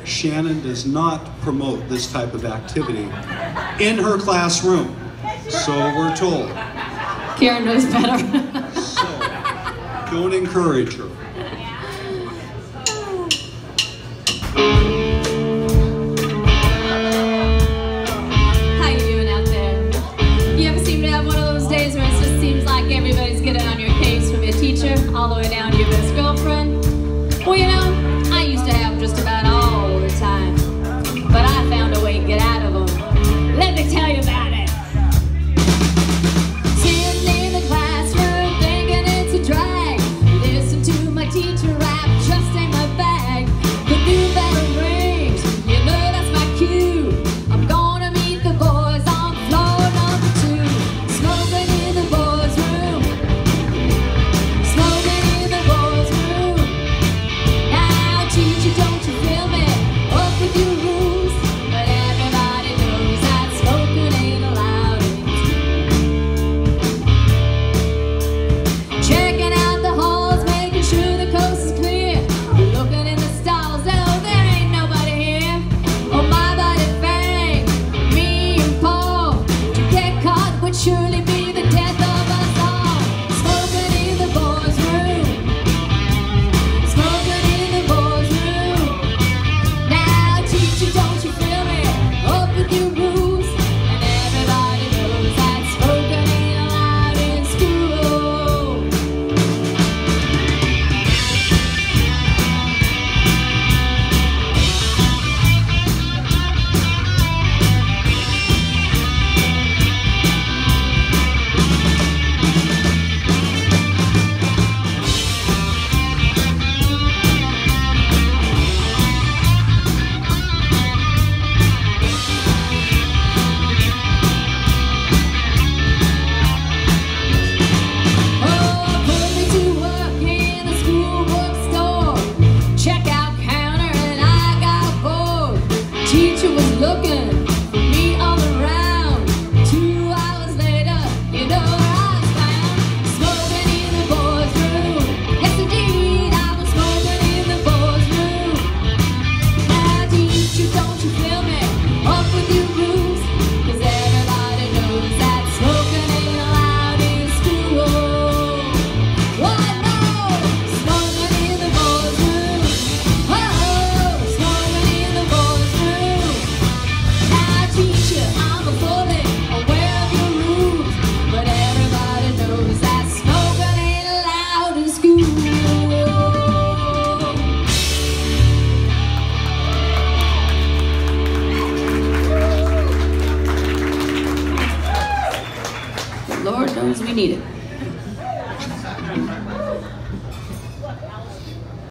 Shannon does not promote this type of activity in her classroom. So we're told. Karen knows better. So, don't encourage her. How you doing out there? You ever seem to have one of those days where it just seems like everybody's getting on your case, from your teacher all the way down to your best girlfriend? Well, you know, I used to have just about all the time, but I found a way to get out of them. Let me tell you about it. Sitting in the classroom thinking it's a drag. Listen to my teacher rap, just ain't my bag. The new bell rings, you know that's my cue. I'm gonna meet the boys on floor number 2. Smoking in the boys' room. Smoking in the boys' room. Now teacher, don't you feel me? Up with your rules. But everybody knows that smoking ain't allowed in school. Checking out the halls, making sure the coast is clear. Looking in the stalls, oh, there ain't nobody here. Oh, my buddy Frank, me and Paul, to get caught would surely be the death of us all. Smoking in the boys' room. Smoking in the boys' room. Now, teacher, don't you feel me? Up with your rules. And everybody knows that smoking ain't allowed in school. Oh, put me to work in the school bookstore. Checkout counter and I got bored. Teacher was looking for me all around. 2 hours later, you know where I was found. Smoking in the boys' room. Yes, indeed, I was smoking in the boys' room. Now, teacher, don't you feel me? Up with your rules. 'Cause everybody knows that smoking ain't allowed in school. What? No! Smoking in the boys' room. Oh, smoking in the boys' room. Now, teacher, I'm fully aware of your rules, but everybody knows that smoking ain't allowed in school. Lord knows we need it.